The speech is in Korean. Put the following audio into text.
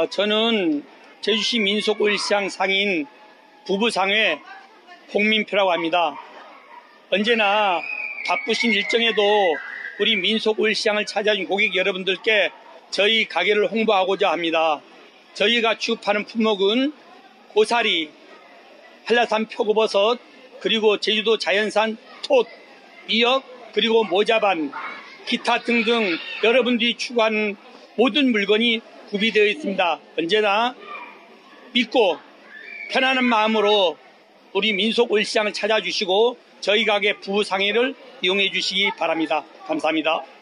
저는 제주시 민속오일시장 상인 부부상회 홍민표라고 합니다. 언제나 바쁘신 일정에도 우리 민속오일시장을 찾아준 고객 여러분들께 저희 가게를 홍보하고자 합니다. 저희가 취급하는 품목은 고사리, 한라산 표고버섯, 그리고 제주도 자연산 톳, 미역, 그리고 모자반, 기타 등등 여러분들이 추구하는 모든 물건이 구비되어 있습니다. 언제나 믿고 편안한 마음으로 우리 민속오일시장을 찾아주시고 저희 가게 부부상회를 이용해 주시기 바랍니다. 감사합니다.